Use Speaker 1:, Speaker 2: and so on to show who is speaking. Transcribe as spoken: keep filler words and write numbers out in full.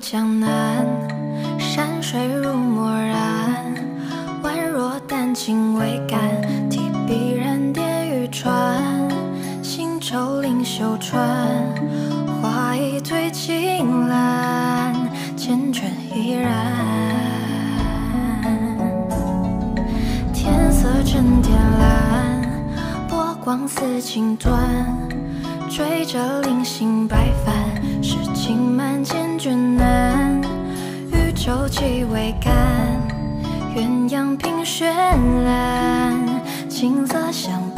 Speaker 1: 江南，山水如墨染，宛若丹青未干，提笔然点玉川，新愁临秀川，花一褪青蓝，缱绻依然。天色正天蓝，波光似锦缎，追着零星白帆，诗情满缱绻难，渔舟气未干，鸳鸯凭绚烂，青色相